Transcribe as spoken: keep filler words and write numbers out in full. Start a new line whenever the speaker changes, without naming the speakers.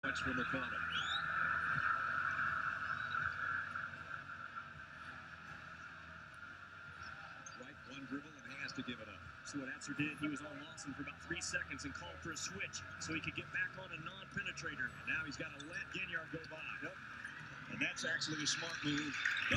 Much for McConnell. Right, one dribble and has to give it up.
So what Etzer did, he was on Lawson for about three seconds and called for a switch so he could get back on a non-penetrator.
Now he's got to let Ginyard go by.
Yep. And that's actually a smart move.